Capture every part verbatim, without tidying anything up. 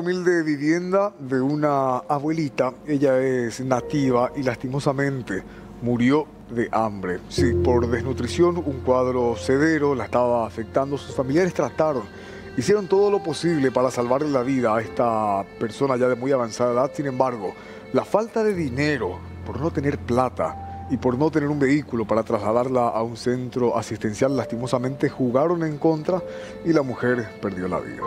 Humilde vivienda de una abuelita, ella es nativa y lastimosamente murió de hambre. Sí, por desnutrición, un cuadro severo la estaba afectando. Sus familiares trataron, hicieron todo lo posible para salvarle la vida a esta persona ya de muy avanzada edad. Sin embargo, la falta de dinero, por no tener plata y por no tener un vehículo para trasladarla a un centro asistencial, lastimosamente jugaron en contra y la mujer perdió la vida.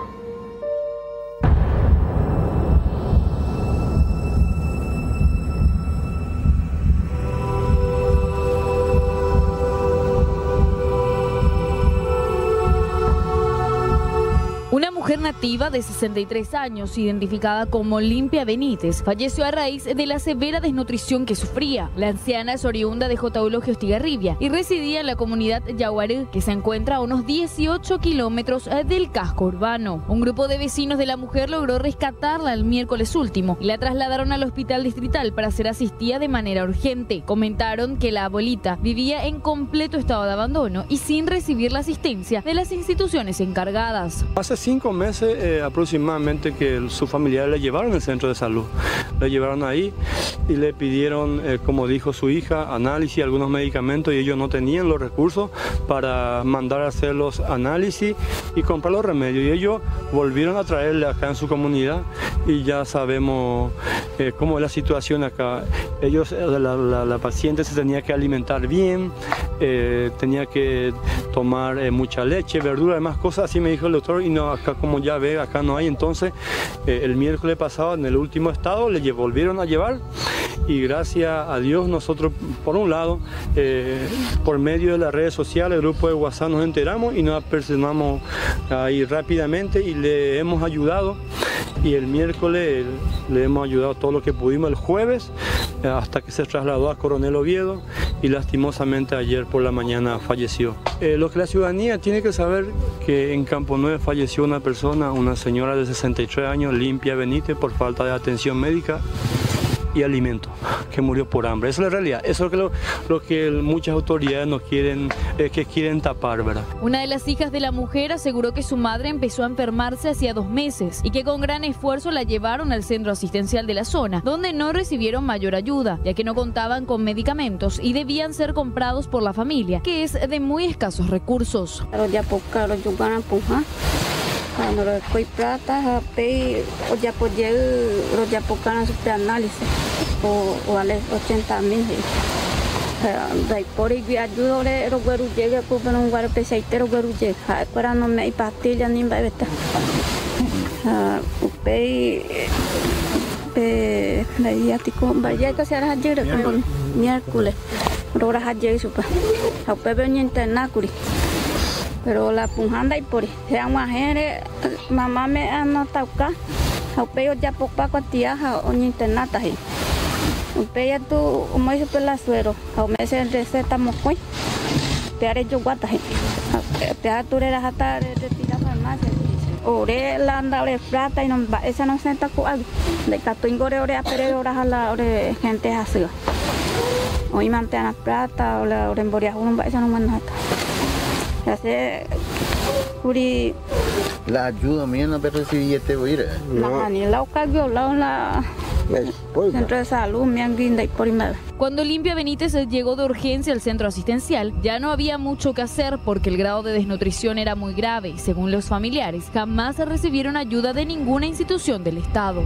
Una mujer nativa de sesenta y tres años, identificada como Limpia Benítez, falleció a raíz de la severa desnutrición que sufría. La anciana es oriunda de J. Eulogio Estigarribia y residía en la comunidad Yaguaré, que se encuentra a unos dieciocho kilómetros del casco urbano. Un grupo de vecinos de la mujer logró rescatarla el miércoles último y la trasladaron al hospital distrital para ser asistida de manera urgente. Comentaron que la abuelita vivía en completo estado de abandono y sin recibir la asistencia de las instituciones encargadas. Hace cinco meses eh, aproximadamente que sus familiares le llevaron al centro de salud. Le llevaron ahí y le pidieron, eh, como dijo su hija, análisis, algunos medicamentos, y ellos no tenían los recursos para mandar a hacer los análisis y comprar los remedios. Y ellos volvieron a traerle acá en su comunidad y ya sabemos eh, cómo es la situación acá. Ellos, la, la, la paciente se tenía que alimentar bien, eh, tenía que tomar eh, mucha leche, verdura, demás cosas, así me dijo el doctor, y no, acá como ya ve, acá no hay. Entonces eh, el miércoles pasado, en el último estado, le volvieron a llevar y gracias a Dios nosotros, por un lado, eh, por medio de las redes sociales, el grupo de WhatsApp, nos enteramos y nos apercibimos ahí rápidamente y le hemos ayudado. Y el miércoles le hemos ayudado todo lo que pudimos el jueves, hasta que se trasladó a Coronel Oviedo y lastimosamente ayer por la mañana falleció. Eh, lo que la ciudadanía tiene que saber que en Campo Nueve falleció una persona, una señora de sesenta y tres años, Limpia Benítez, por falta de atención médica y alimento, que murió por hambre. Esa es la realidad, eso es lo, lo que muchas autoridades nos quieren, eh, que quieren tapar, ¿verdad? Una de las hijas de la mujer aseguró que su madre empezó a enfermarse hacía dos meses y que con gran esfuerzo la llevaron al centro asistencial de la zona, donde no recibieron mayor ayuda, ya que no contaban con medicamentos y debían ser comprados por la familia, que es de muy escasos recursos. Cuando le coi plata, pe o ya podía o ya pocan su análisis o o vale ochenta mil. Dai por ahí ayuda le ro gueru llega por un lugar peseitero gueru llega para no me pastilla ni va beta. Pe pe la diático vaya que será ayer con miércoles. Ahora ayer supa. A pe venía internacuri. Pero la punjanda y por sea mujer mamá me anota acá au peo ya poco cuantía o ni internata ahí un pea tu como dice pela suero au me se receta mocoy peare yo guata ahí pea tu era hasta de tirar farmacia ore la anda ore plata y no esa no senta cu algo de catuingo ore ore apere ora la ore gente así hoy mantena plata o la ore emboria uno esa no manda hace curi la ayuda mía no recibí este voy no ni la ocasión la la centro de salud me han guinda y por nada. Cuando Limpia Benítez llegó de urgencia al centro asistencial, ya no había mucho que hacer porque el grado de desnutrición era muy grave y, según los familiares, jamás recibieron ayuda de ninguna institución del Estado.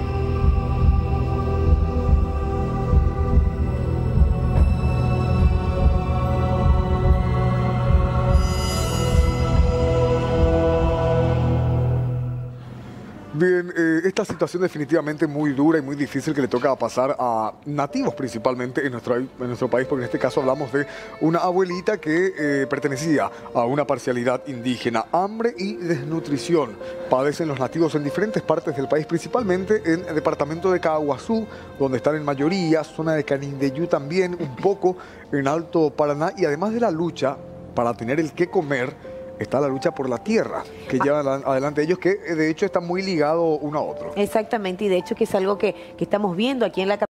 Bien, eh, esta situación definitivamente muy dura y muy difícil que le toca pasar a nativos principalmente en nuestro, en nuestro país, porque en este caso hablamos de una abuelita que eh, pertenecía a una parcialidad indígena. Hambre y desnutrición padecen los nativos en diferentes partes del país, principalmente en el departamento de Caaguazú, donde están en mayoría, zona de Canindeyú también, un poco en Alto Paraná, y además de la lucha para tener el qué comer, está la lucha por la tierra que ah. llevan adelante ellos, que de hecho está muy ligado uno a otro. Exactamente, y de hecho que es algo que, que estamos viendo aquí en la